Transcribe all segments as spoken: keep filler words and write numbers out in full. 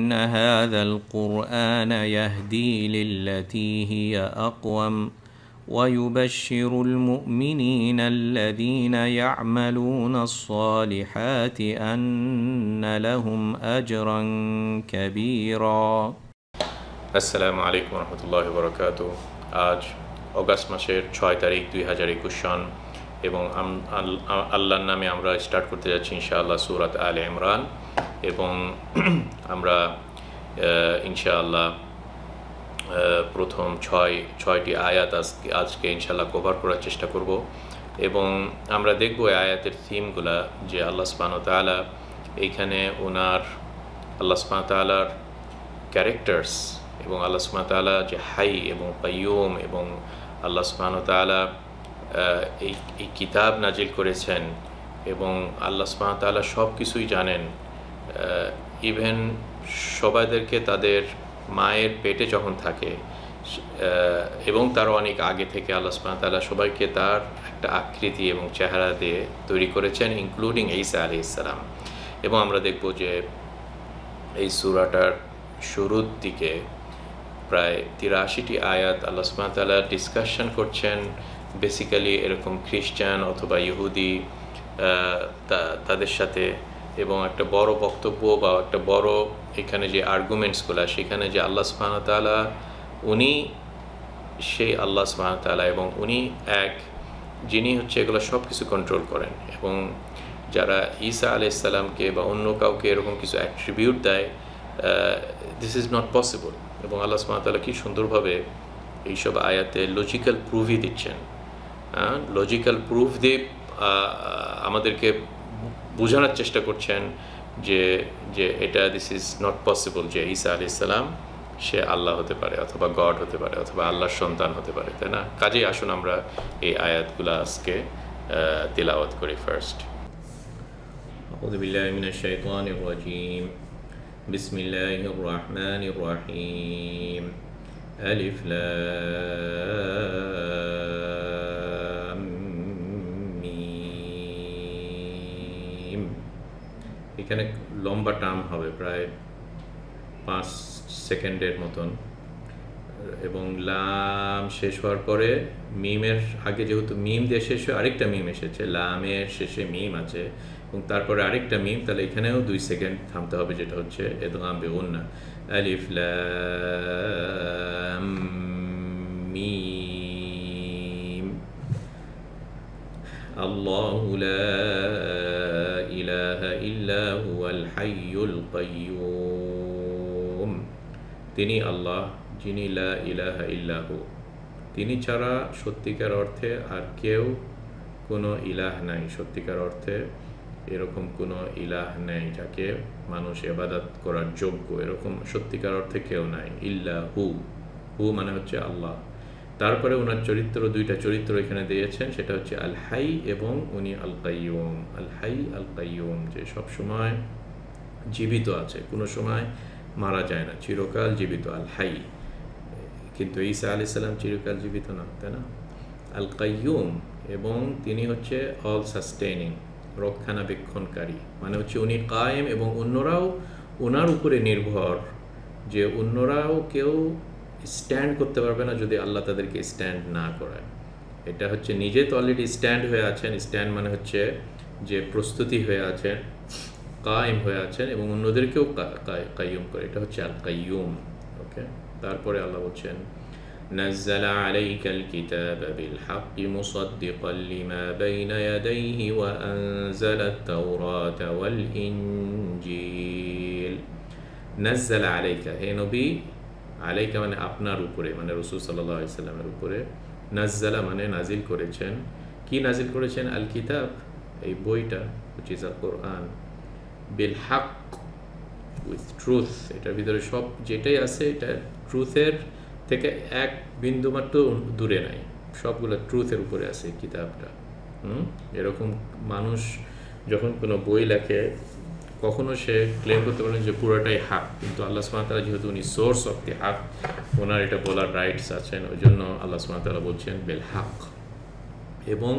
إن هذا القرآن يهدي للتي هي أقوم ويبشر المؤمنين الذين يعملون الصالحات أن لهم أجرا كبيرا আসসালামু আলাইকুম রহমতুল্লাহি ওয়া বারাকাতুহু। আজ অগাস্ট মাসের ছয় তারিখ দুই হাজার একুশ সন এবং আল্লাহর নামে আমরা স্টার্ট করতে যাচ্ছি ইনশাআল্লাহ সূরাত আলে ইমরান এবং আমরা ইনশাআল্লাহ প্রথম ছয় ছয়টি আয়াত আজকে আজকে ইনশাআল্লাহ কভার করার চেষ্টা করব এবং আমরা দেখব এই আয়াতের থিমগুলা যে আল্লাহ সুবহানাহু ওয়া তাআলা এইখানে ওনার আল্লাহ সুবহানাহু ওয়া তাআলার ক্যারেক্টার্স এবং আল্লাহ সুবহানাহু ওয়া তাআলা যে হাই এবং কাইয়ুম এবং আল্লাহ সুবহানাহু ওয়া তাআলা এই এই কিতাব নাজিল করেছেন এবং আল্লাহ সুবহানাহু ওয়া তাআলা সব কিছুই জানেন, ইভেন সবাইদেরকে তাদের মায়ের পেটে যখন থাকে এবং তার অনেক আগে থেকে আল্লাহ সুবহানাহু ওয়া তাআলা সবাইকে তার একটা আকৃতি এবং চেহারা দিয়ে তৈরি করেছেন, ইনক্লুডিং ঈসা আলাইহিস সালাম। এবং আমরা দেখব যে এই সূরাটার শুরুর দিকে প্রায় তিরাশিটি আয়াত আল্লাহ সুবহানাহু ওয়া তাআলা ডিসকাশন করছেন বেসিক্যালি এরকম খ্রিস্টান অথবা ইহুদি তাদের সাথে, এবং একটা বড় বক্তব্য বা একটা বড় এখানে যে আর্গুমেন্টসগুলো সেখানে যে আল্লাহ সুবহানাহু ওয়া তাআলা উনি সেই আল্লাহ সুবহানাহু ওয়া তাআলা এবং উনি এক যিনি হচ্ছে এগুলো সব কিছু কন্ট্রোল করেন, এবং যারা ঈসা আলাইহিস সালামকে বা অন্য কাউকে এরকম কিছু অ্যাট্রিবিউট দেয় দিস ইজ নট পসিবল। এবং আল্লাহ সুবহানাহু ওয়া তাআলা কি সুন্দরভাবে এইসব আয়াতে লজিক্যাল প্রুফই দিচ্ছেন, লজিক্যাল প্রুফ দিয়ে আমাদেরকে বোঝানোর চেষ্টা করছেন যে যে এটা দিস ইজ নট পসিবল যে ঈসা আলাইহিস সালাম সে আল্লাহ হতে পারে অথবা গড হতে পারে অথবা আল্লাহর সন্তান হতে পারে, তাই না? কাজেই আসুন আমরা এই আয়াতগুলো আজকে তিলাওয়াত করি। ফার্স্ট আউযু বিল্লাহি মিনাশ শাইতানির রাজীম বিসমিল্লাহির রহমানির রহিম আলিফ লাম মিম। এখানে লম্বা টার্ম হবে প্রায় পাঁচ সেকেন্ডের মতন, এবং লাম শেষ হওয়ার পরে মিমের আগে যেহেতু মিম দিয়ে শেষ হয়ে আরেকটা মিম এসেছে, লামের শেষে মিম আছে এবং তারপরে আরেকটা মিম, তাহলে এখানেও দুই সেকেন্ড থামতে হবে, যেটা হচ্ছে ইদগাম বিগুন্না আলিফ লাম মিম আল্লাহু লা ইলাহা ইল্লা হুয়াল হাইয়ুল কাইয়্যুম। তিনি আল্লাহ যিনি লা ইলাহা ইল্লাহু, তিনি ছাড়া সত্যিকার অর্থে আর কেউ কোনো ইলাহ নাই, সত্যিকার অর্থে এরকম কোনো ইলাহ নেই যাকে মানুষ ইবাদত করার যোগ্য, এরকম সত্যিকার অর্থে কেউ নাই। ইল্লাহু, হু মানে হচ্ছে আল্লাহ। তারপরে ওনার চরিত্র, দুইটা চরিত্র এখানে দিয়েছেন, সেটা হচ্ছে আল হাই এবং উনি আল কাইয়ুম। আল হাই আল কাইয়ুম, যে সবসময় জীবিত আছে, কোনো সময় মারা যায় না, চিরকাল জীবিত আল হাই। কিন্তু ঈসা আলাইহিস সালাম চিরকাল জীবিত না, তাই না? আল কাইয়ুম, এবং তিনি হচ্ছে অল সাস্টেইনিং, রক্ষণাবেক্ষণকারী, মানে হচ্ছে উনি কায়েম এবং অন্যরাও ওনার উপরে নির্ভর, যে অন্যরাও কেউ স্ট্যান্ড করতে পারবে না যদি আল্লাহ তাদেরকে স্ট্যান্ড না করায়। এটা হচ্ছে নিজে তো অলরেডি স্ট্যান্ড হয়ে আছেন, স্ট্যান্ড মানে হচ্ছে যে প্রস্তুতি হয়ে আছেন, কায়েম হয়ে আছেন এবং অন্যদেরকেও কাইয়ুম করে, এটা হচ্ছে আল কাইয়ুম। ওকে, তারপরে আল্লাহ বলছেন নাযালা আলাইকাল কিতাবা বিল হাক্কি মুসাদ্দিকাল লিমা বাইনা ইয়াদাইহি ওয়া আনজালাত তাওরাতা ওয়াল ইনজিল। নাযালা আলাইকা, হে নবী, আলাইকা মানে আপনার উপরে, মানে রাসূল সাল্লাল্লাহু আলাইহি সাল্লামের উপরে। নাযালা মানে নাজিল করেছেন, কি নাজিল করেছেন? আল কিতাব, এই বইটা, which is al Quran, বিল হক, উইথ ট্রুথ, এটার ভিতরে সব যেটাই আছে এটা ট্রুথের থেকে এক বিন্দু মাত্র দূরে নাই, সবগুলো ট্রুথের উপরে আছে কিতাবটা। হুম এরকম মানুষ যখন কোনো বই লেখে কখনো সে ক্লেম করতে পারেন যে পুরোটাই হক, কিন্তু আল্লাহ সুবহানাহু ওয়া তাআলা যেহেতু উনি সোর্স অফ দি হক, ওনার এটা বলার রাইটস আছেন, ওই জন্য আল্লাহ সুবহানাহু ওয়া তাআলা বলছেন বিল হক। এবং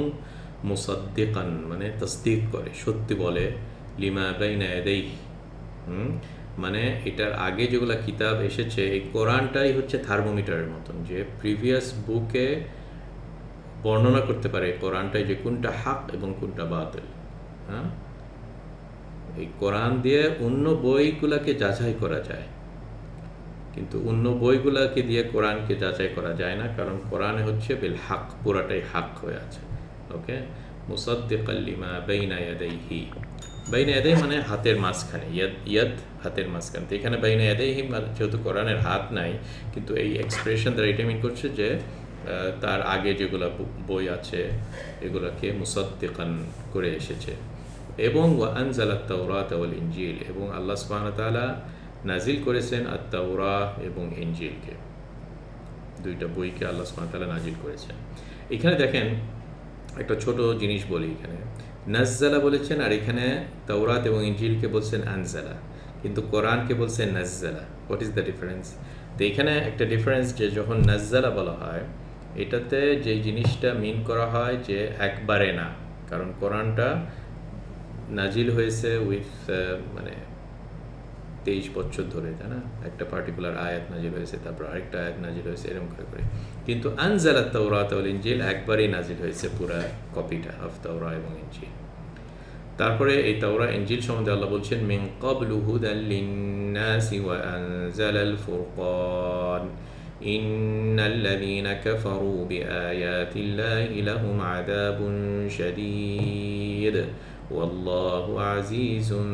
মুসাদ্দিকান মানে তাসদীক করে, সত্যি বলে, লিমা বাইনা ইয়াদাইহি, হুম মানে এটার আগে যেগুলো কিতাব এসেছে এই কোরআনটাই হচ্ছে থার্মোমিটারের মতন, যে প্রিভিয়াস বুকে বর্ণনা করতে পারে কোরআনটাই যে কোনটা হক এবং কোনটা বাতিল। হ্যাঁ, এই কোরআন দিয়ে অন্য বইগুলাকে যাচাই করা যায়, কিন্তু অন্য বইগুলাকে দিয়ে কোরআনকে যাচাই করা যায় না, কারণ কোরআনে হচ্ছে বিল হক, পুরাটাই হক হয়ে আছে। ওকে, মুসাদ্দিকাল লিমা বাইনা ইয়াদাইহি, বাইনা ইয়াদাইহি মানে হাতের মাঝখানে, ইয়াদ ইয়াদ হাতের মাঝখানে। তো এখানে বাইনা ইয়াদাইহি যেহেতু কোরআনের হাত নাই, কিন্তু এই এক্সপ্রেশন দ্বারা এটা মিন করছে যে তার আগে যেগুলো বই আছে এগুলোকে মুসাদ্দিকান করে এসেছে। এবং ওয়া আনজালাত তাওরাত ওয়াল ইনজিল, এবং আল্লাহ সুবহানাহু ওয়া তাআলা নাজিল করেছেন আত-তাওরাহ এবং ইনজিলকে, দুইটা বইকে আল্লাহ সুবহানাহু ওয়া তাআলা নাজিল করেছেন। এখানে দেখেন একটা ছোট জিনিস বলি, এখানে নাজ্জালা বলেছেন আর এখানে তাওরাত এবং ইনজিলকে বলছেন আনজালা, কিন্তু কোরআনকে বলছেন নাজ্জালা। What is the difference? তো এখানে একটা ডিফারেন্স, যে যখন নাজ্জালা বলা হয় এটাতে যে জিনিসটা মিন করা হয় যে একবারে না, কারণ কোরআনটা নাজিল হয়েছে উইথ মানে তেইশ বছর ধরে, তাই না? একটা পার্টিকুলার আয়াত নাজিল হয়েছে, তারপর আরেকটা আয়াত নাজিল হয়েছে, এরকম করে করে। কিন্তু আনজালাত তাওরাত ওয়াল ইনজিল একবারেই নাজিল হয়েছে পুরা কপিটা অফ তাওরা এবং ইনজিল। তারপরে এই তাওরা ইনজিল সম্বন্ধে আল্লাহ বলছেন মিন ক্বাবলু হুদাল লিন-নাসি ওয়া আনজালাল ফুরকান ইন্নাল্লাযীনা কাফারু বিআয়াতিল্লাহি লাহুম আযাবুন শাদীদ ওয়াল্লাহু আজিজুন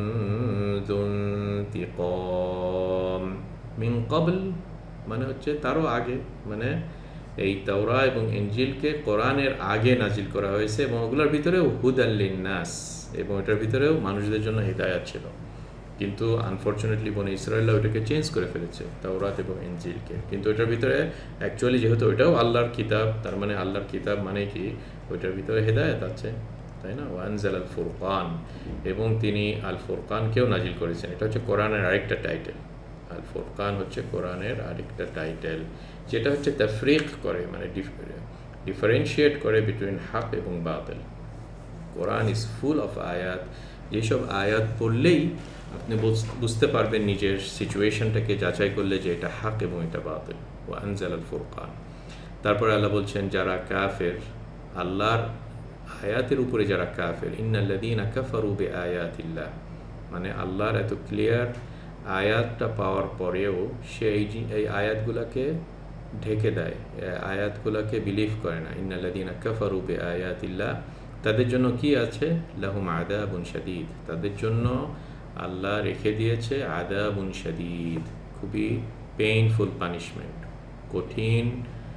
যুনতিকাম। মিন ক্বাবল মানে হচ্ছে তারও আগে, মানে এই তাওরা এবং ইনজিলকে কোরআনের আগে নাজিল করা হয়েছে, এবং ওগুলোর ভিতরেও হুদাল লিন-নাস, এবং এটার ভিতরেও মানুষদের জন্য হিদায়াত ছিল। কিন্তু আনফর্চুনেটলি বনি ইসরায়েলরা ওইটাকে চেঞ্জ করে ফেলেছে, তাওরাত এবং ইনজিলকে। কিন্তু ওইটার ভিতরে অ্যাকচুয়ালি যেহেতু ওইটাও আল্লাহর কিতাব, তার মানে আল্লাহর কিতাব মানে কি ওইটার ভিতরে হিদায়াত আছে, তাই না? ওয়ানজাল আল ফুরকান, এবং তিনি আল ফুরকানকেও নাজিল করেছেন। এটা হচ্ছে কোরআনের আরেকটা টাইটেল। আল ফুরকান হচ্ছে কোরআনের আরেকটা টাইটেল, যেটা হচ্ছে তাফরিক করে, মানে ডিফারেন্সিয়েট করে বিটুইন হক এবং বাতিল। কোরআন ইজ ফুল অফ আয়াত, যেসব আয়াত পড়লেই আপনি বুঝতে পারবেন নিজের সিচুয়েশনটাকে যাচাই করলে যে এটা হক এবং এটা বাতিল। ওয়া আনজাল আল ফুরকান। তারপরে আল্লাহ বলছেন যারা কাফের, আল্লাহর আয়াতের উপরে যারা কাফের, ইন্নাল্লাযীনা কাফারু বিআয়াতিল্লাহ, মানে আল্লাহর এত ক্লিয়ার আয়াতটা পাওয়ার পরেও সে এই এই আয়াতগুলোকে ঢেকে দেয়, আয়াতগুলোকে বিলিভ করে না। ইন্নাল্লাযীনা কাফারু বিআয়াতিল্লাহ, তাদের জন্য কি আছে? লাহুম আযাবুন শাদীদ, তাদের জন্য আল্লাহ রেখে দিয়েছে আযাবুন শাদীদ, খুবই পেইনফুল পানিশমেন্ট, কঠিন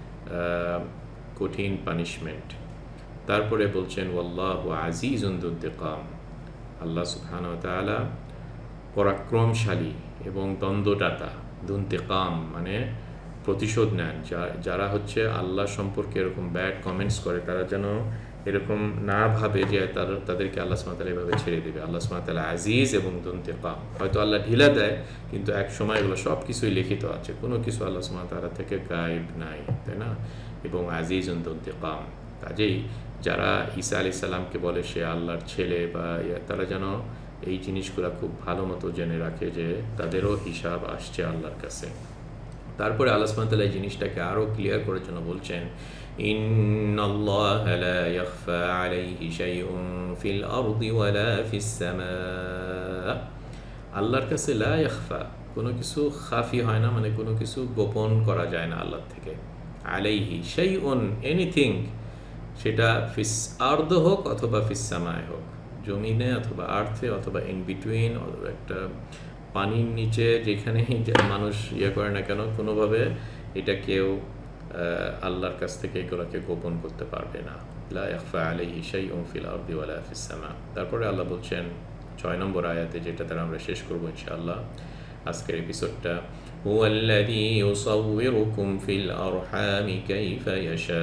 কঠিন পানিশমেন্ট। তারপরে বলছেন ওয়াল্লাহু আজিজুন যুনতিকাম, আল্লাহ সুবহানাহু ওয়া তাআলা পরাক্রমশালী এবং দ্বন্দ্বদাতা। যুনতিকাম মানে প্রতিশোধ নেন। যারা হচ্ছে আল্লাহ সম্পর্কে এরকম ব্যাড কমেন্টস করে, তারা যেন এরকম না ভাবে যে তারা তাদেরকে আল্লাহ সুবহানাহু ওয়া তাআলা এভাবে ছেড়ে দেবে। আল্লাহ সুবহানাহু ওয়া তাআলা আজিজ এবং যুনতিকাম। হয়তো আল্লাহ ঢিলা দেয়, কিন্তু এক সময় এগুলো সব কিছুই লিখিত আছে, কোনো কিছু আল্লাহ সুবহানাহু ওয়া তাআলা থেকে গায়েব নাই, তাই না? এবং আজিজুন যুনতিকাম। কাজেই যারা ঈসা আলাইহিস সালামকে বলে সে আল্লাহর ছেলে, বা তারা যেন এই জিনিসগুলো খুব ভালো মতো জেনে রাখে যে তাদেরও হিসাব আসছে আল্লাহর কাছে। তারপরে আল্লাহ সুবহানাহু ওয়া তাআলা এই জিনিসটাকে আরও ক্লিয়ার করার জন্য বলছেন ইন্নাল্লাহা লা ইয়াখফা আলাইহি শাইউন ফিল আরদি ওয়ালা ফিস সামা, আল্লাহর কাছে লা ইয়াখফা, কোনো কিছু খাফি হয় না, মানে কোনো কিছু গোপন করা যায় না আল্লাহর থেকে। আলাইহি শাইউন, এনিথিং, সেটা ফিস আরদ হোক অথবা ফিস সামায় হোক, জমিনে অথবা আর্থে অথবা ইন বিটুইন, অথবা একটা পানির নিচে, যেখানে মানুষ ইয়ে করে না কেন, কোনোভাবে এটা কেউ আল্লাহর কাছ থেকে এগুলোকে গোপন করতে পারবে না। লা ইয়াখফা আলাইহি শাইউন ফিল আরদি ওয়ালা ফিস সামা। তারপরে আল্লাহ বলছেন ছয় নম্বর আয়াতে, যেটা দ্বারা আমরা শেষ করবো ইনশাআল্লাহ আজকের এপিসোডটা, হুয়াল্লাযী ইউসাউবিরুকুম ফিল আরহামি কাইফা ইয়াশা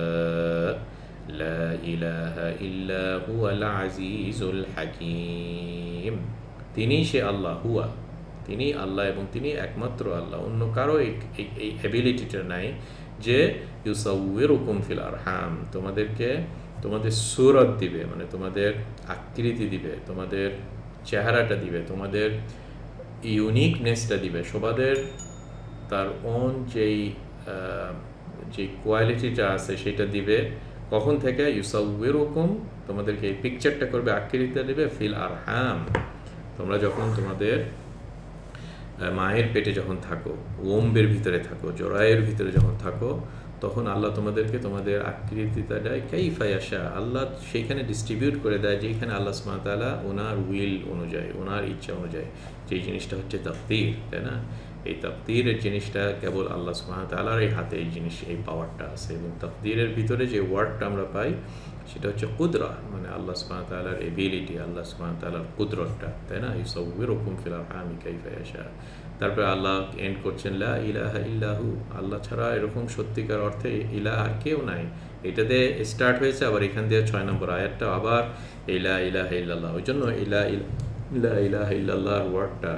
লা ইলাহা ইল্লা হুয়াল আজিজুল হাকীম। তিনি সে আল্লাহ, হুয়া তিনি আল্লাহ, এবং তিনি একমাত্র আল্লাহ, অন্য কারো এই অ্যাবিলিটিটা নাই যে ইউসাউবিরুকুম ফিল আরহাম, তোমাদেরকে তোমাদের সূরত দিবে, মানে তোমাদের আকৃতি দিবে, তোমাদের চেহারাটা দিবে, তোমাদের ইউনিকনেসটা দিবে, সবাদের তার ওন যেই যে কোয়ালিটিটা আছে সেটা দিবে। কখন থেকে? ইউসাউবিরুকুম, তোমাদেরকে এই পিকচারটা করবে, আকৃতিটা দিবে, ফিল আরহাম, তোমরা যখন তোমাদের মায়ের পেটে যখন থাকো, ওম্বের ভিতরে থাকো, জরায়ের ভিতরে যখন থাকো, তখন আল্লাহ তোমাদেরকে তোমাদের আকৃতিটা দেয় কাইফা ইয়াশা, আল্লাহ সেইখানে ডিস্ট্রিবিউট করে দেয় যেখানে আল্লাহ সুবহানাহু ওয়া তাআলা ওনার উইল অনুযায়ী, ওনার ইচ্ছা অনুযায়ী। যেই জিনিসটা হচ্ছে তাকদীর, তাই না? এই তাকদীরের জিনিসটা কেবল আল্লাহ সুবহানাহু ওয়া তাআলার এই হাতে এই জিনিস, এই পাওয়ারটা আছে। এবং তাকদীরের ভিতরে যে ওয়ার্ডটা আমরা পাই সেটা হচ্ছে কুদরা, মানে আল্লাহ সুবহানাহু ওয়া তাআলার এবিলিটি, আল্লাহ সুবহানাহু ওয়া তাআলার কুদরতটা, তাই না? ইউসাউবিরুকুম ফিল আরহামি কাইফা ইয়াশা। তারপরে আল্লাহ এন্ড করছেন লা ইলাহা ইল্লাহু, আল্লাহ ছাড়া এরকম সত্যিকার অর্থে ইলাহ আর কেউ নাই। এটাতে স্টার্ট হয়েছে, আবার এখান দিয়ে ছয় নম্বর আয়াতটা আবার লা ইলাহা ইল্লাল্লাহ। ওই জন্য ইলা লা ইলাহা ইল্লাল্লাহর ওয়ার্ডটা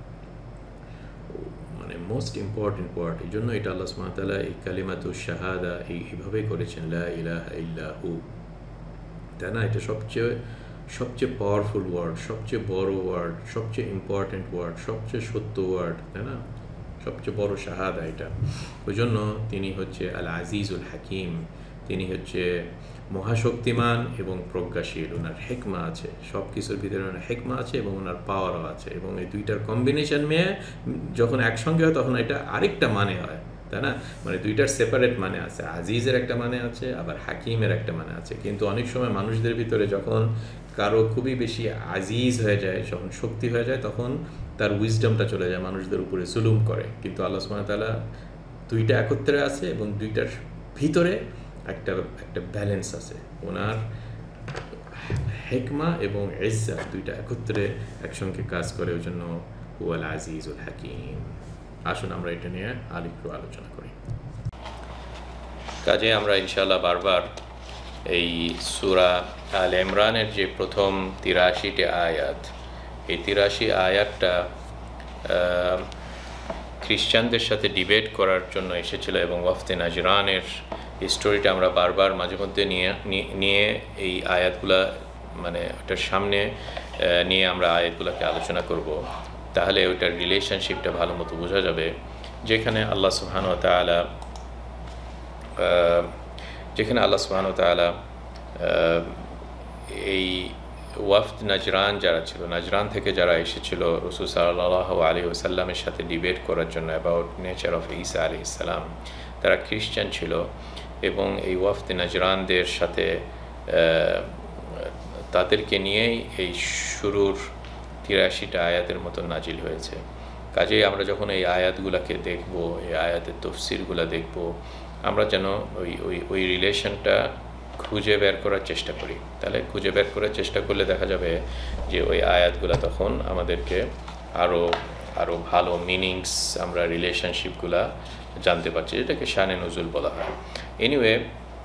মানে মোস্ট ইম্পর্টেন্ট ওয়ার্ড। এই জন্য এটা আল্লাহ সুবহানাহু ওয়া তাআলা এই কালিমাতুশ শাহাদা এইভাবে করেছেন, লা ইলাহা ইল্লাহু, তাই না? এটা সবচেয়ে সবচেয়ে পাওয়ারফুল ওয়ার্ড, সবচেয়ে বড় ওয়ার্ড, সবচেয়ে ইম্পর্টেন্ট ওয়ার্ড, সবচেয়ে সত্য ওয়ার্ড, তাই না? সবচেয়ে বড় শাহাদা এটা। ওই জন্য তিনি হচ্ছে আল আজিজুল হাকিম, তিনি হচ্ছে মহাশক্তিমান এবং প্রজ্ঞাশীল। ওনার হেকমা আছে, সব কিছুর ভিতরে ওনার হেকমা আছে এবং ওনার পাওয়ারও আছে। এবং এই দুইটার কম্বিনেশন মেয়ে যখন একসঙ্গে হয় তখন এটা আরেকটা মানে হয়, তাই না? মানে দুইটার সেপারেট মানে আছে, আজিজের একটা মানে আছে, আবার হাকিমের একটা মানে আছে। কিন্তু অনেক সময় মানুষদের ভিতরে যখন কারো খুবই বেশি আজিজ হয়ে যায়, যখন শক্তি হয়ে যায়, তখন তার উইজডমটা চলে যায়, মানুষদের উপরে জুলুম করে। কিন্তু আল্লাহ সুবহানাহু ওয়া তাআলা দুইটা একত্রে আছে এবং দুইটার ভিতরে একটা একটা ব্যালেন্স আছে। ওনার হেকমা এবং ইজ্জত দুইটা একত্রে একসঙ্গে কাজ করে, ওই জন্য হুয়াল আজিজুল হাকিম। আসুন আমরা এটা নিয়ে আরেকটু আলোচনা করি। কাজে আমরা ইনশাআল্লাহ বারবার এই সূরা আল ইমরানের যে প্রথম তিরাশিটি আয়াত, এই তিরাশি আয়াতটা খ্রিস্টানদের সাথে ডিবেট করার জন্য এসেছিল এবং ওয়াফদে নাজরানের স্টোরিটা আমরা বারবার মাঝে মধ্যে নিয়ে নিয়ে এই আয়াতগুলা মানে ওটার সামনে নিয়ে আমরা আয়াতগুলোকে আলোচনা করব। তাহলে ওটার রিলেশনশিপটা ভালো মতো বোঝা যাবে। যেখানে আল্লাহ সুবহানাহু ওয়া তাআলা যেখানে আল্লাহ সুবহানাহু ওয়া তাআলা এই ওয়াফদ নাজরান যারা ছিল, নাজরান থেকে যারা এসেছিল রাসূল সাল্লাল্লাহু আলাইহি ওয়াসাল্লামের সাথে ডিবেট করার জন্য অ্যাবাউট নেচার অফ ঈসা আলাইহিস সালাম, তারা খ্রিস্টান ছিল। এবং এই ওয়াফদ নাজরানদের সাথে তাদেরকে নিয়েই এই শুরুর তিরাশিটা আয়াতের মতো নাজিল হয়েছে। কাজেই আমরা যখন এই আয়াতগুলোকে দেখব, এই আয়াতের তফসিরগুলো দেখব, আমরা যেন ওই ওই ওই রিলেশনটা খুঁজে বের করার চেষ্টা করি। তাহলে খুঁজে বের করার চেষ্টা করলে দেখা যাবে যে ওই আয়াতগুলো তখন আমাদেরকে আরও আরও ভালো মিনিংস, আমরা রিলেশনশিপগুলা জানতে পারছি, যেটাকে শানে নুজুল বলা হয়। এনিওয়ে,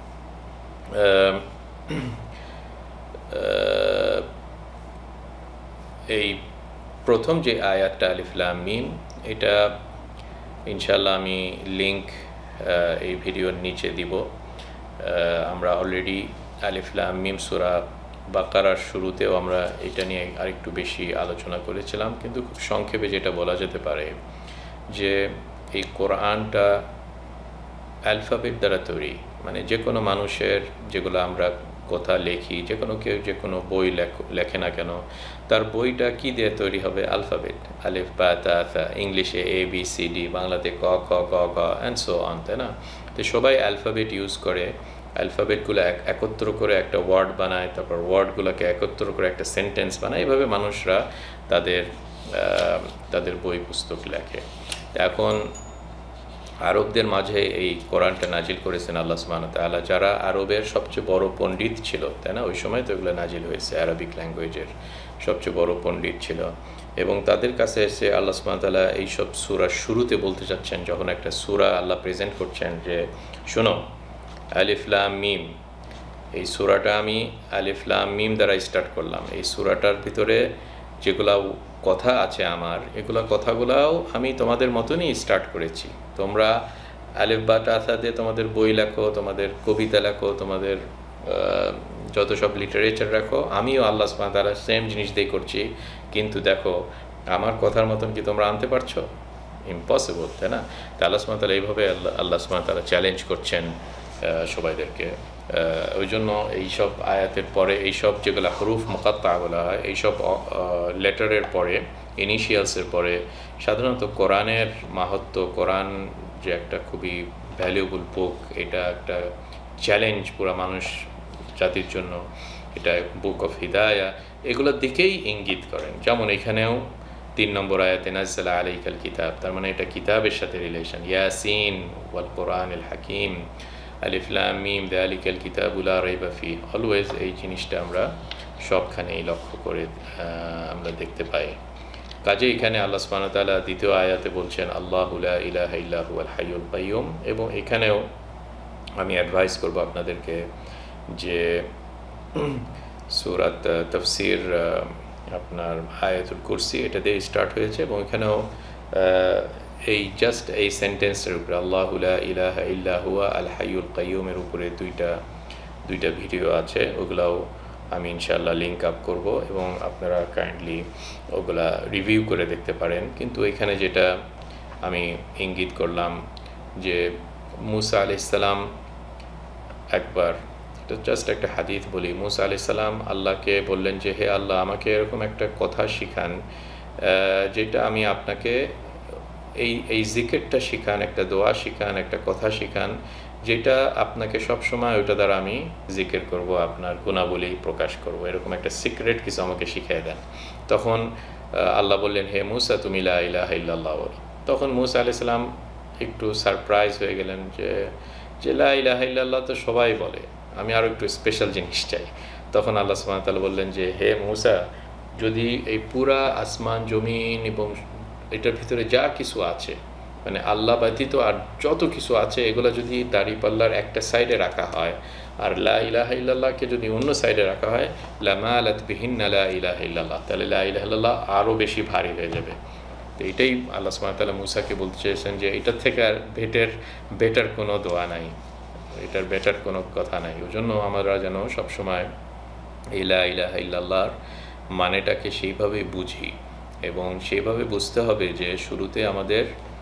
এই প্রথম যে আয়াতটা আলিফ লাম মিম, এটা ইনশাআল্লাহ আমি লিংক এই ভিডিওর নিচে দিব। আমরা অলরেডি আলিফ লাম মিম সূরা বাকারার শুরুতেও আমরা এটা নিয়ে আরেকটু বেশি আলোচনা করেছিলাম, কিন্তু খুব সংক্ষেপে যেটা বলা যেতে পারে যে এই কোরআনটা অ্যালফাবেট দ্বারা তৈরি। মানে যে কোনো মানুষের, যেগুলো আমরা কথা লেখি, যে কোনো কেউ যে কোনো বই লেখে না কেন, তার বইটা কি দিয়ে তৈরি হবে? আলফাবেট, আলিফ বা তা থা, ইংলিশে এ বি সি ডি, বাংলাতে ক খ গ ঘ অ্যান্ড সো অন, তাই না? তো সবাই অ্যালফাবেট ইউজ করে, অ্যালফাবেটগুলো একত্র করে একটা ওয়ার্ড বানায়, তারপর ওয়ার্ডগুলোকে একত্র করে একটা সেন্টেন্স বানায়। এইভাবে মানুষরা তাদের তাদের বই পুস্তক লেখে। এখন আরবদের মাঝে এই কোরআনটা নাজিল করেছেন আল্লাহ সুবহানাহু ওয়া তাআলা, যারা আরবের সবচেয়ে বড় পণ্ডিত ছিল, তাই না? ওই সময় তো এগুলো নাজিল হয়েছে, আরবিক ল্যাঙ্গুয়েজের সবচেয়ে বড় পণ্ডিত ছিল। এবং তাদের কাছে এসে আল্লাহ সুবহানাহু ওয়া তাআলা এইসব সূরার শুরুতে বলতে চাচ্ছেন, যখন একটা সূরা আল্লাহ প্রেজেন্ট করছেন যে শোনো, আলিফ লাম মিম, এই সূরাটা আমি আলিফ লাম মিম দ্বারা স্টার্ট করলাম। এই সূরাটার ভিতরে যেগুলা কথা আছে আমার, এগুলা কথাগুলাও আমি তোমাদের মতনই স্টার্ট করেছি। তোমরা আলিফ বা তা থা দিয়ে তোমাদের বই লেখো, তোমাদের কবিতা লেখো, তোমাদের যত সব লিটারেচার রাখো, আমিও আল্লাহ সুবহানাহু ওয়া তাআলা সেম জিনিস দিয়ে করছি। কিন্তু দেখো, আমার কথার মতন কি তোমরা আনতে পারছো? ইম্পসিবল, তাই না? তা আল্লাহ সুবহানাহু ওয়া তাআলা এইভাবে আল্লাহ আল্লাহ সুবহানাহু ওয়া তাআলা চ্যালেঞ্জ করছেন সবাইদেরকে। ওই জন্য এইসব আয়াতের পরে এইসব যেগুলো হরুফ মুকাত্তা বলা হয়, এইসব লেটারের পরে, ইনিশিয়ালসের পরে সাধারণত কোরআনের মাহাত্ম্য, কোরআন যে একটা খুবই ভ্যালুয়েবল বুক, এটা একটা চ্যালেঞ্জ পুরো মানুষ জাতির জন্য, এটা বুক অফ হিদায়া, এগুলোর দিকেই ইঙ্গিত করেন। যেমন এখানেও তিন নম্বর আয়াতে নাজ্জালা আলাইকাল কিতাব, তার মানে এটা কিতাবের সাথে রিলেশন। ইয়াসিন ওয়াল কোরআনিল হাকিম, আলিফ লাম মিম যালিকাল কিতাবু লা রাইবা ফি, অলওয়েজ এই জিনিসটা আমরা সবখানেই লক্ষ্য করে আমরা দেখতে পাই। কাজে এখানে আল্লাহ সুবহানাহু ওয়া তাআলা দ্বিতীয় আয়াতে বলছেন আল্লাহু লা ইলাহা ইল্লা হুয়াল হাইয়ুল কাইয়ুম। এবং এখানেও আমি অ্যাডভাইস করব আপনাদেরকে যে সূরাত তাফসীর আপনার আয়াতুল কুরসি এটা দিয়ে স্টার্ট হয়েছে, এবং এখানেও এই জাস্ট এই সেন্টেন্সের উপরে আল্লাহু লা ইলাহা ইল্লা হুয়া আল হাইয়ুল কাইয়ুমের উপরে দুইটা দুইটা ভিডিও আছে, ওগুলাও আমি ইনশাআল্লাহ লিঙ্ক আপ করব এবং আপনারা কাইন্ডলি ওগুলা রিভিউ করে দেখতে পারেন। কিন্তু এখানে যেটা আমি ইঙ্গিত করলাম যে মুসা আলাইহিস সালাম একবার, এটা জাস্ট একটা হাদিস বলি, মুসা আলাইহিস সালাম আল্লাহকে বললেন যে হে আল্লাহ, আমাকে এরকম একটা কথা শিখান যেটা আমি আপনাকে এই এই জিকিরটা শিখান, একটা দোয়া শিখান, একটা কথা শিখান যেটা আপনাকে সবসময় ওইটা দ্বারা আমি জিকির করব, আপনার গুণাবলী প্রকাশ করব, এরকম একটা সিক্রেট কিছু আমাকে শিখিয়ে দেন। তখন আল্লাহ বললেন হে মুসা তুমি লা ইলাহা ইল্লাল্লাহ বলো। তখন মুসা আলাইহিস সালাম একটু সারপ্রাইজ হয়ে গেলেন যে যে লা ইলাহা ইল্লাল্লাহ তো সবাই বলে, আমি আরও একটু স্পেশাল জিনিস চাই। তখন আল্লাহ সুবহানাহু ওয়া তাআলা বললেন যে হে মুসা, যদি এই পুরা আসমান জমিন এবং এটার ভিতরে যা কিছু আছে, মানে আল্লাহ ব্যতীত আর যত কিছু আছে, এগুলো যদি দাড়িপাল্লার একটা সাইডে রাখা হয় আর লা ইলাহা ইল্লাল্লাহকে যদি অন্য সাইডে রাখা হয়, লামালাত বিহিন্না লা ইলাহা ইল্লাল্লাহ, তাহলে লা ইলাহা ইল্লাল্লাহ আরও বেশি ভারী হয়ে যাবে। তো এটাই আল্লাহ সুবহানাহু ওয়া তাআলা মুসাকে বলতে চেয়েছেন যে এটার থেকে আর বেটার বেটার কোনো দোয়া নাই, এটার বেটার কোনো কথা নাই। ওই জন্য আমরা যেন সবসময় এই লা ইলাহা ইল্লাল্লাহর মানেটাকে সেইভাবে বুঝি, এবং সেইভাবে বুঝতে হবে যে শুরুতে আমাদের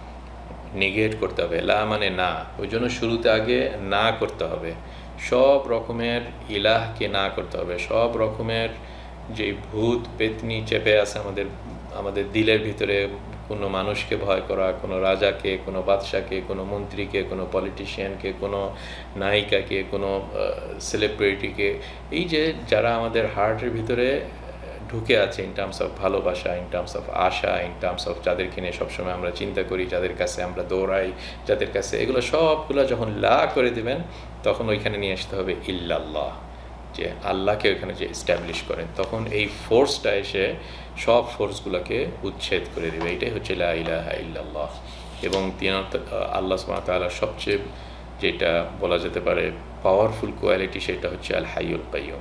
নেগেট করতে হবে, লা মানে না, ওই জন্য শুরুতে আগে না করতে হবে, সব রকমের ইলাহকে না করতে হবে, সব রকমের যে ভূত পেতনি চেপে আছে আমাদের আমাদের দিলের ভিতরে, কোনো মানুষকে ভয় করা, কোনো রাজাকে, কোনো বাদশাকে, কোনো মন্ত্রীকে, কোনো পলিটিশিয়ানকে, কোনো নায়িকাকে, কোনো সেলিব্রিটিকে, এই যে যারা আমাদের হার্টের ভিতরে ঢুকে আছে ইন টার্মস অফ ভালোবাসা, ইন টার্মস অফ আশা, ইন টার্মস অফ যাদেরকে নিয়ে সবসময় আমরা চিন্তা করি, যাদের কাছে আমরা দৌড়াই, যাদের কাছে, এগুলো সবগুলো যখন লা করে দেবেন তখন ওইখানে নিয়ে আসতে হবে ইল্লাল্লাহ, যে আল্লাহকে ওইখানে যে এস্টাবলিশ করেন, তখন এই ফোর্সটা এসে সব ফোর্সগুলোকে উচ্ছেদ করে দেবে। এটাই হচ্ছে লা ইলাহা ইল্লাল্লাহ। এবং আল্লাহ সুবহানাহু ওয়া তাআলার সবচেয়ে যেটা বলা যেতে পারে পাওয়ারফুল কোয়ালিটি, সেটা হচ্ছে আল হাইয়ুল কাইয়ুম,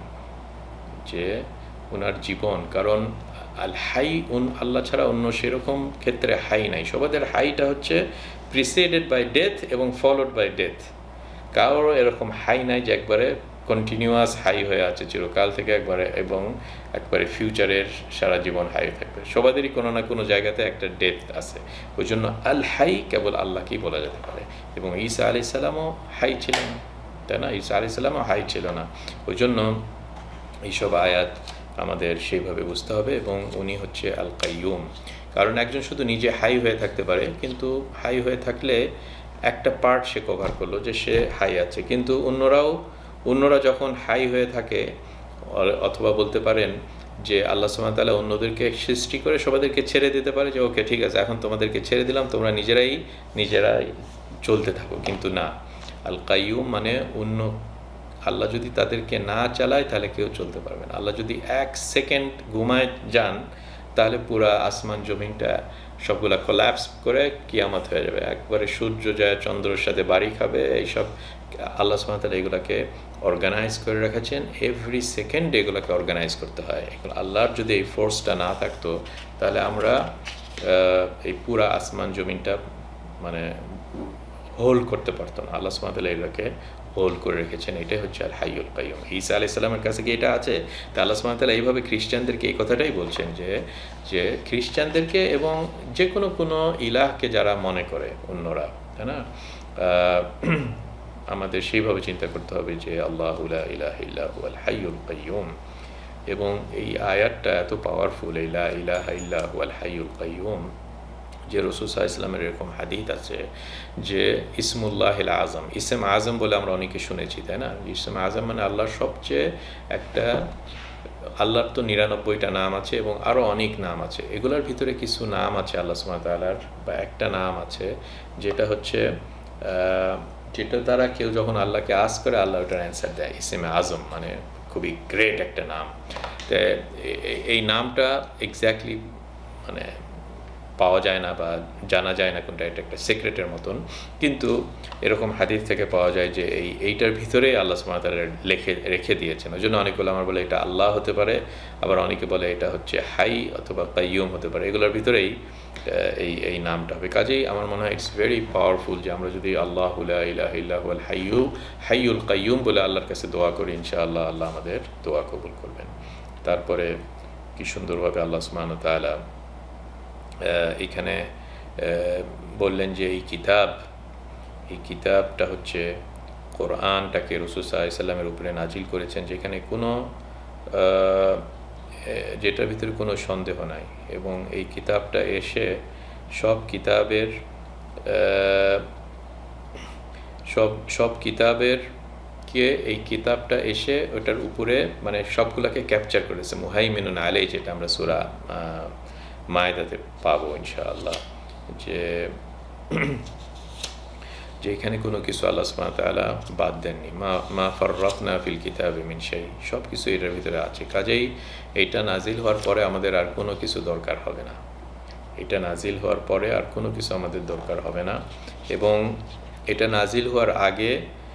যে ওনার জীবন, কারণ আল হাই উন আল্লাহ ছাড়া অন্য সেরকম ক্ষেত্রে হাই নাই, সবাদের হাইটা হচ্ছে প্রিসিডেড বাই ডেথ এবং ফলোড বাই ডেথ, কারোর এরকম হাই নাই যে একবারে কন্টিনিউয়াস হাই হয়ে আছে চিরকাল থেকে একবারে এবং একবারে ফিউচারের সারা জীবন হাই থাকবে, সবাদেরই কোনো না কোনো জায়গাতে একটা ডেথ আছে। ওই জন্য আল হাই কেবল আল্লাহকেই বলা যেতে পারে। এবং ঈসা আলাইহিস সালামও হাই ছিল না, তাই না? ঈসা আলাইহিস সালামও হাই ছিল না। ওই জন্য এইসব আয়াত আমাদের সেইভাবে বুঝতে হবে। এবং উনি হচ্ছে আল কাইয়ুম, কারণ একজন শুধু নিজে হাই হয়ে থাকতে পারে, কিন্তু হাই হয়ে থাকলে একটা পার্ট সে কভার করলো যে সে হাই আছে, কিন্তু অন্যরাও অন্যরা যখন হাই হয়ে থাকে, অথবা বলতে পারেন যে আল্লাহ সুবহানাহু ওয়া তাআলা অন্যদেরকে সৃষ্টি করে সবাইকে ছেড়ে দিতে পারে যে ওকে ঠিক আছে এখন তোমাদেরকে ছেড়ে দিলাম, তোমরা নিজেরাই নিজেরাই চলতে থাকো, কিন্তু না, আল কাইয়ুম মানে অন্য আল্লাহ যদি তাদেরকে না চালায় তাহলে কেউ চলতে পারবে না। আল্লাহ যদি এক সেকেন্ড ঘুমায় যান তাহলে পুরা আসমান জমিনটা সবগুলা কোল্যাপস করে কিয়ামত হয়ে যাবে, একবারে সূর্য যায় চন্দ্রের সাথে বাড়ি খাবে। এইসব আল্লাহ সুবহানাহু ওয়া তাআলা এগুলোকে অর্গানাইজ করে রেখেছেন, এভরি সেকেন্ডে এগুলোকে অর্গানাইজ করতে হয়। আল্লাহর যদি এই ফোর্সটা না থাকতো তাহলে আমরা এই পুরা আসমান জমিনটা মানে হোল্ড করতে পারতো না। আল্লাহ সুবহানাহু ওয়া তাআলা এগুলোকে হোল্ড করে রেখেছেন, এটাই হচ্ছে আল হাইয়ুল কাইয়ুম। ঈসা আলাইহিস সালামের কাছে কি এটা আছে? তা আল্লাহ সুবহানাহু ওয়া তাআলা এইভাবে খ্রিস্টানদেরকে এই কথাটাই বলছেন যে যে খ্রিস্টানদেরকে এবং যে কোনো কোনো ইলাহকে যারা মনে করে অন্যরা, তাই না, আমাদের সেইভাবে চিন্তা করতে হবে যে আল্লাহু লা ইলাহা ইল্লা হুয়াল হাইয়ুল কাইয়ুম। এবং এই আয়াতটা এত পাওয়ারফুল, এই লা ইলাহা ইল্লা হুয়াল হাইয়ুল কাইয়ুম, যে রাসূল সাল্লাল্লাহু আলাইহি ওয়াসাল্লামের এরকম হাদিস আছে যে ইসমুল্লাহিল আযম, ইসম আযম বলে আমরা অনেকে শুনেছি, তাই না? ইসম আযম মানে আল্লাহর সবচেয়ে একটা, আল্লাহর তো নিরানব্বইটা নাম আছে এবং আরও অনেক নাম আছে, এগুলোর ভিতরে কিছু নাম আছে আল্লাহ সুবহানাহু ওয়া তাআলার, বা একটা নাম আছে যেটা হচ্ছে যেটা দ্বারা কেউ যখন আল্লাহকে আস করে আল্লাহ ওটার অ্যান্সার দেয়, ইসমে আজম, মানে খুবই গ্রেট একটা নাম। তো এই নামটা এক্স্যাক্টলি মানে পাওয়া যায় না বা জানা যায় না কোনটা, এটা একটা সিক্রেটের মতন, কিন্তু এরকম হাদিস থেকে পাওয়া যায় যে এই এইটার ভিতরে আল্লাহ সুবহানাহু ওয়া তাআলা লিখে রেখে দিয়েছেন। ওই জন্য অনেকগুলো আমার বলে এটা আল্লাহ হতে পারে, আবার অনেকে বলে এটা হচ্ছে হাই অথবা কাইয়ুম হতে পারে, এগুলোর ভিতরেই এই এই নামটা হবে। কাজেই আমার মনে হয় ইটস ভেরি পাওয়ারফুল যে আমরা যদি আল্লাহু লা ইলাহা ইল্লা হুয়াল হাইয়্যু হাইয়ুল কাইয়ুম বলে আল্লাহর কাছে দোয়া করি, ইনশাআল্লাহ আল্লাহ আমাদের দোয়া কবুল করবেন। তারপরে কি সুন্দরভাবে আল্লাহ সুবহানাহু ওয়া তাআলা এখানে বললেন যে এই কিতাব, এই কিতাবটা হচ্ছে কোরআনটাকে রাসূল সাল্লাল্লাহু আলাইহি ওয়াসাল্লামের উপরে নাজিল করেছেন, যেখানে কোনো যেটার ভিতরে কোনো সন্দেহ নাই, এবং এই কিতাবটা এসে সব কিতাবের সব সব কিতাবের কে এই কিতাবটা এসে ওটার উপরে মানে সবগুলোকে ক্যাপচার করেছে, মুহাইমিনুন আলাইহি, যেটা আমরা সূরা মায়দাতে পাবো ইনশাআল্লাহ, যে যে এখানে কোনো কিছু আল্লাহ সুবহানাহু ওয়া তাআলা বাদ দেননি, মা মা ফাররাতনা ফিল কিতাবি মিন শাই, সব কিছু এটার ভিতরে আছে। কাজেই এটা নাজিল হওয়ার পরে আমাদের আর কোনো কিছু দরকার হবে না, এটা নাজিল হওয়ার পরে আর কোনো কিছু আমাদের দরকার হবে না। এবং এটা নাজিল হওয়ার আগে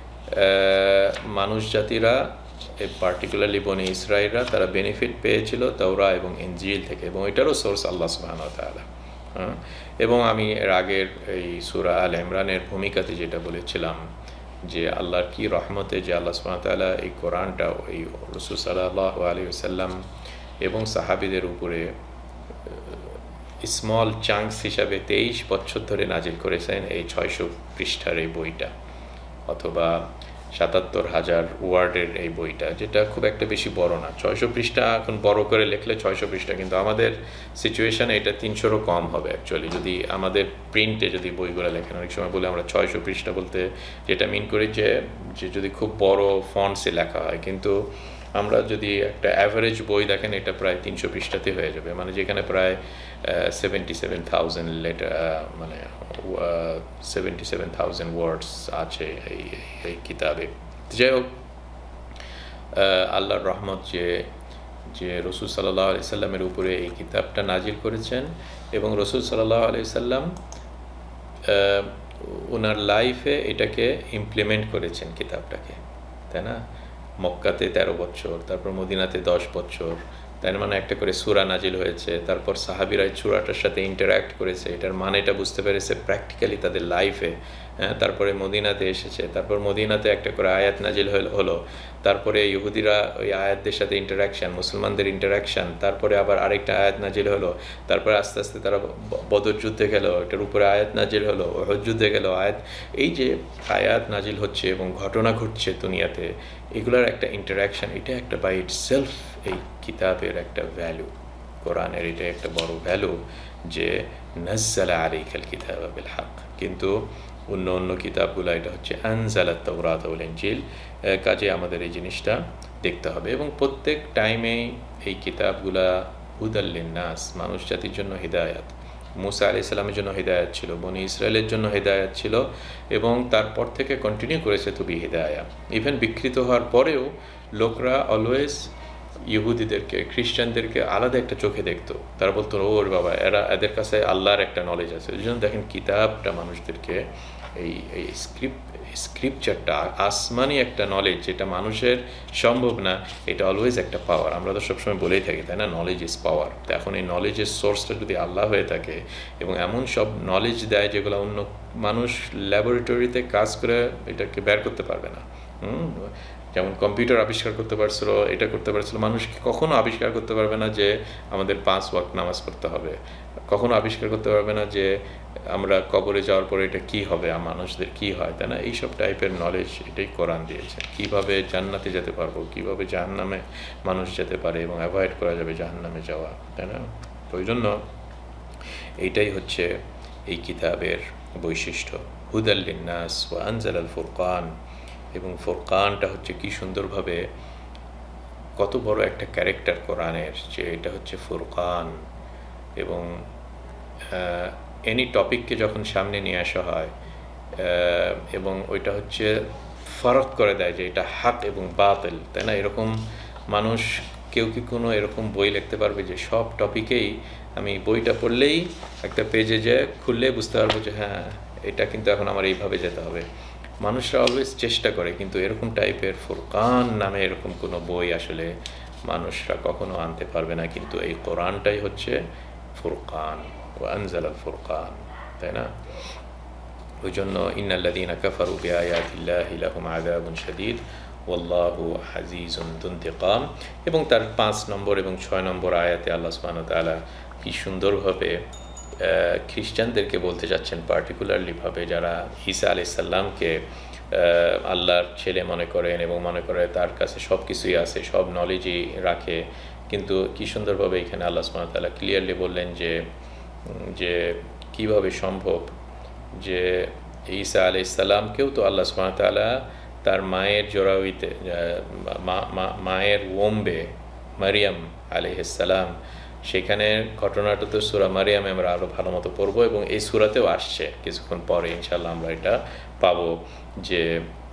মানুষ জাতিরা, পার্টিকুলারলি বনি ইসরায়েলরা, তারা বেনিফিট পেয়েছিল তাওরা এবং ইনজিল থেকে, এবং এটারও সোর্স আল্লাহ সুবহানাহু ওয়া তাআলা। হ্যাঁ, এবং আমি এর আগের এই সূরা আল ইমরানের ভূমিকাতে যেটা বলেছিলাম যে আল্লাহর কি রহমতে যে আল্লাহ সুবহানাহু ওয়া তাআলা এই কোরআনটা এই রাসূল সাল্লাল্লাহু আলাইহি ওয়াসাল্লাম এবং সাহাবীদের উপরে স্মল চাঙ্কস হিসাবে তেইশ বছর ধরে নাজিল করেছেন এই ছয়শো পৃষ্ঠার এই বইটা, অথবা সাতাত্তর হাজার ওয়ার্ডের এই বইটা, যেটা খুব একটা বেশি বড় না। ছয়শো পৃষ্ঠা এখন বড় করে লিখলে ছয়শো পৃষ্ঠা, কিন্তু আমাদের সিচুয়েশানে এটা তিনশোরও কম হবে অ্যাকচুয়ালি, যদি আমাদের প্রিন্টে যদি বইগুলো লেখেন। অনেক সময় বলে আমরা ছয়শো পৃষ্ঠা বলতে যেটা মিন করি যে যে যদি খুব বড় ফন্টসে লেখা হয়, কিন্তু আমরা যদি একটা অ্যাভারেজ বই দেখেন এটা প্রায় তিনশো পৃষ্ঠাতে হয়ে যাবে, মানে যেখানে প্রায় সেভেন্টি সেভেন থাউজেন্ড লেটার মানে সেভেন্টি সেভেন থাউজেন্ড ওয়ার্ডস আছে এই এই কিতাবে। যাই হোক, আল্লাহর রহমত যে যে রাসূল সাল্লাল্লাহু আলাইহি সাল্লামের উপরে এই কিতাবটা নাজিল করেছেন, এবং রাসূল সাল্লাল্লাহু আলাইহি সাল্লাম ওনার লাইফে এটাকে ইমপ্লিমেন্ট করেছেন কিতাবটাকে, তাই না? মক্কাতে তেরো বছর, তারপর মদিনাতে দশ বছর, তাই মানে একটা করে সূরা নাজিল হয়েছে, তারপর সাহাবীরা এই সূরাটার সাথে ইন্টারঅ্যাক্ট করেছে, এটার মানেটা বুঝতে পেরেছে প্র্যাকটিক্যালি তাদের লাইফে। হ্যাঁ, তারপরে মদিনাতে এসেছে, তারপর মদিনাতে একটা করে আয়াত নাজিল হলো, তারপরে ইহুদিরা ওই আয়াতদের সাথে ইন্টারাকশান, মুসলমানদের ইন্টারাকশান, তারপরে আবার আরেকটা আয়াত নাজিল হলো, তারপরে আস্তে আস্তে তারা বদর যুদ্ধে গেল, এটার উপরে আয়াত নাজিল হলো, উহুদ যুদ্ধে গেল আয়াত। এই যে আয়াত নাজিল হচ্ছে এবং ঘটনা ঘটছে দুনিয়াতে, এগুলার একটা ইন্টারাকশান, এটা একটা বাই ইটসেলফ এই কিতাবের একটা ভ্যালু, কোরআনের এটা একটা বড় ভ্যালু যে নাজ্জালা আলাইকাল কিতাবা বিল হক। কিন্তু অন্য অন্য কিতাবগুলো এটা হচ্ছে আনজালাত তাওরাত ওয়াল ইনজিল। কাজে আমাদের এই জিনিসটা দেখতে হবে, এবং প্রত্যেক টাইমে এই কিতাবগুলা হুদাল লিন্নাস, মানুষ জাতির জন্য হিদায়াত। মুসা আলাইহিস সালামের জন্য হিদায়াত ছিল, বনি ইসরায়েলের জন্য হিদায়াত ছিল, এবং তারপর থেকে কন্টিনিউ করেছে তুবি হিদায়া। ইভেন বিকৃত হওয়ার পরেও লোকরা অলওয়েজ ইহুদিদেরকে, খ্রিস্টানদেরকে আলাদা একটা চোখে দেখতো, তারা বলতো ওর বাবা এরা, এদের কাছে আল্লাহর একটা নলেজ আছে। ওই জন্য দেখেন কিতাবটা মানুষদেরকে এই এই স্ক্রিপ্ট স্ক্রিপচারটা আসমানি একটা নলেজ, যেটা মানুষের সম্ভব না, এটা অলওয়েজ একটা পাওয়ার। আমরা তো সবসময় বলেই থাকি, তাই না, নলেজ ইজ পাওয়ার। তো এখন এই নলেজের সোর্সটা যদি আল্লাহ হয়ে থাকে, এবং এমন সব নলেজ দেয় যেগুলো অন্য মানুষ ল্যাবরেটরিতে কাজ করে এটাকে বের করতে পারবে না, হুম যেমন কম্পিউটার আবিষ্কার করতে পারছিল, এটা করতে পারছিল, মানুষকে কখনো আবিষ্কার করতে পারবে না যে আমাদের পাঁচ ওয়াক্ত নামাজ পড়তে হবে, কখনো আবিষ্কার করতে পারবে না যে আমরা কবরে যাওয়ার পরে এটা কি হবে, মানুষদের কি হয়, তাই না? এইসব টাইপের নলেজ এটাই কোরআন দিয়েছে। কিভাবে জান্নাতে যেতে পারবো, কিভাবে জাহান্নামে মানুষ যেতে পারে এবং অ্যাভয়েড করা যাবে জাহান্নামে যাওয়া, তাই না? ওই জন্য এইটাই হচ্ছে এই কিতাবের বৈশিষ্ট্য। হুদাল লিন্নাস ওয়া আনজালাল ফুরকান, এবং ফুরকানটা হচ্ছে কি সুন্দরভাবে, কত বড় একটা ক্যারেক্টার কোরআনের, যে এটা হচ্ছে ফুরকান। এবং এনি টপিককে যখন সামনে নিয়ে আসা হয় এবং ওইটা হচ্ছে ফরক করে দেয় যে এটা হক এবং বাতিল, তাই না? এরকম মানুষ কেউ কি কোনো এরকম বই লিখতে পারবে যে সব টপিকেই আমি বইটা পড়লেই একটা পেজে যে খুললে বুঝতে পারবো যে হ্যাঁ এটা কিন্তু এখন আমার এইভাবে যেতে হবে? মানুষরা অলওয়েজ চেষ্টা করে, কিন্তু এরকম টাইপের ফুরকান নামে এরকম কোনো বই আসলে মানুষরা কখনো আনতে পারবে না। কিন্তু এই কোরআনটাই হচ্ছে ফুরকান, ওয়া আনজালাল ফুরকান, তাই না? ওই জন্য ইন্নাল্লাযীনা কাফারু বিআয়াতিল্লাহি লাহুম আযাবুন শাদীদ ওয়াল্লাহু আজিজুন যুনতিকাম। এবং তার পাঁচ নম্বর এবং ছয় নম্বর আয়াতে আল্লাহ সুবহানাহু ওয়া তাআলা কি সুন্দরভাবে খ্রিস্টানদেরকে বলতে যাচ্ছেন, পার্টিকুলারলি ভাবে যারা ঈসা আলাইহিস সালামকে আল্লাহর ছেলে মনে করেন এবং মনে করে তার কাছে সব কিছুই আছে, সব নলেজই রাখে, কিন্তু কি সুন্দরভাবে এখানে আল্লাহ সুবহানাহু ওয়া তাআলা ক্লিয়ারলি বললেন যে যে কিভাবে সম্ভব যে ঈসা আলাইহিস সালামকেও তো আল্লাহ সুবহানাহু ওয়া তাআলা তার মায়ের জরায়ুতে, মায়ের ওম্বে মারিয়াম আলাইহিস সালাম, সেখানে ঘটনাটা তো সূরা মারিয়ামে আমরা আরও ভালো মতো পড়বো, এবং এই সূরাতেও আসছে কিছুক্ষণ পরে ইনশাআল্লাহ আমরা এটা পাবো, যে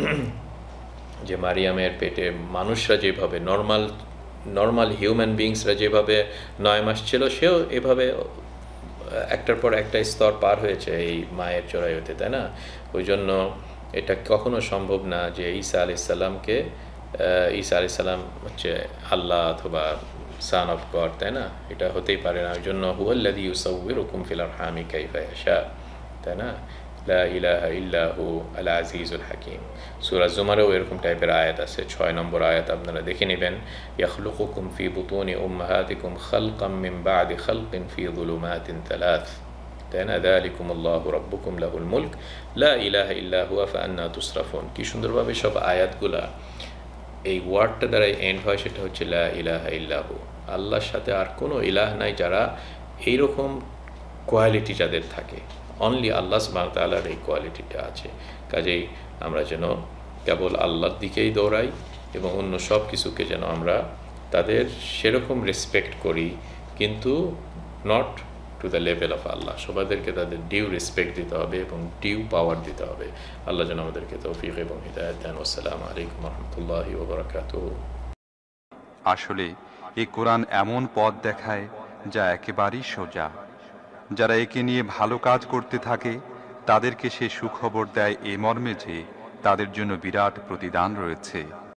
যে মারিয়ামের পেটে মানুষরা যেভাবে নর্মাল নর্মাল হিউম্যান বিংসরা যেভাবে নয় মাস ছিল, সেও এভাবে একটার পর একটা স্তর পার হয়েছে এই মায়ের জরায়ুতে, তাই না? ওই জন্য এটা কখনো সম্ভব না যে ঈসা আলাইহিস সালামকে ঈসা আলাইহিস সালাম হচ্ছে আল্লাহ অথবা সান অফ গড, তাই না? এটা হতেই পারে না। ওই জন্য হুয়াল্লাযী ইউসাউবিরুকুম ফিল আরহামি কাইফা ইয়াশা, তাই না? লা ইলাহা ইল্লা হু আল আজিজুল হাকিম। সূরা জুমারেও এরকম টাইপের আয়াত আছে, ছয় নম্বর আয়াত আপনারা দেখে নেবেন। ইয়াখলুকুকুম ফি বুতুনি উম্মাহাতিকুম খালকাম মিন বা'দি খালকিন ফি যুলুমাতিন তালাত, তাই না? যালিকুমুল্লাহু রাব্বুকুম লাহুল মুলক লা ইলাহা ইল্লা হুয়া ফাআন্না তুসরাফুন। কি সুন্দরভাবে সব আয়াতগুলা এই ওয়ার্ডটা দ্বারা এন্ড হয়, সেটা হচ্ছে লা ইলাহা ইল্লাহু, আল্লাহর সাথে আর কোনো ইলাহ নাই। যারা এইরকম কোয়ালিটি যাদের থাকে, অনলি আল্লাহ সুবহানাহু ওয়া তাআলার এই কোয়ালিটিটা আছে। কাজেই আমরা যেন কেবল আল্লাহর দিকেই দৌড়াই এবং অন্য সব কিছুকে যেন আমরা তাদের সেরকম রেসপেক্ট করি, কিন্তু not to the level of Allah. সবাইদেরকে তাদের ডিউ রেসপেক্ট দিতে হবে এবং ডিউ পাওয়ার দিতে হবে। আল্লাহ যেন আমাদেরকে তৌফিক এবং হিদায়াত দেন। আসসালামু আলাইকুম ওয়া রাহমাতুল্লাহি ওয়া বারাকাতুহু। আসলে এই কোরআন এমন পথ দেখায় যা একেবারেই সোজা। যারা একে নিয়ে ভালো কাজ করতে থাকে তাদেরকে সে সুখবর দেয় এ মর্মে যে তাদের জন্য বিরাট প্রতিদান রয়েছে।